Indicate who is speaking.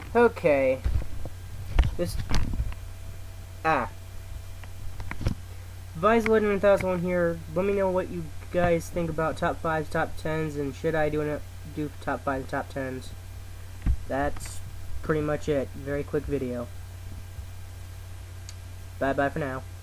Speaker 1: Okay. This... Vyse Legend 1001 here. Let me know what you guys think about top 5s, top 10s, and should I do top 5 and top 10s. That's pretty much it. Very quick video. Bye-bye for now.